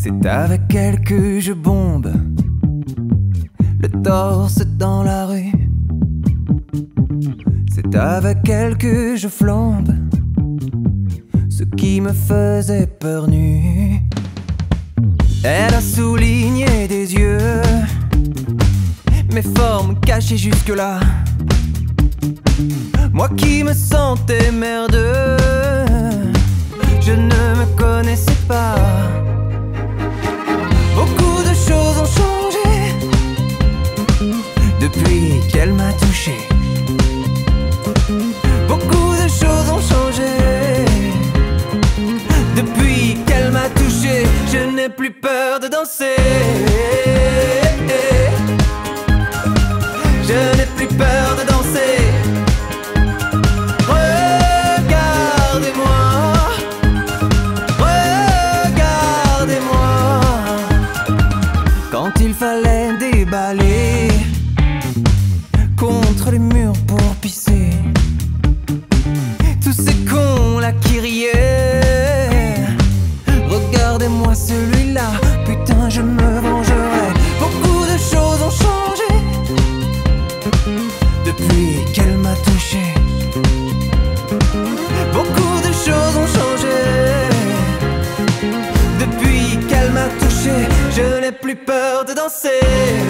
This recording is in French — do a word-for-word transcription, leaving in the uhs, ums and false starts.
C'est avec elle que je bombe, le torse dans la rue. C'est avec elle que je flambe ce qui me faisait peur nu. Elle a souligné des yeux mes formes cachées jusque-là. Moi qui me sentais merdeux, je ne me connaissais pas. Beaucoup de choses ont changé depuis qu'elle m'a touché. Beaucoup de choses ont changé depuis qu'elle m'a touché. Je n'ai plus peur de danser. Je n'ai plus peur de danser. Regardez-moi, regardez-moi. Quand il fallait déballer contre les murs pour pisser, tous ces cons là qui riaient. Regardez-moi celui-là, putain je me vengerai. Beaucoup de choses ont changé depuis qu'elle m'a touché. Beaucoup de choses ont changé depuis qu'elle m'a touché. Je n'ai plus peur de danser.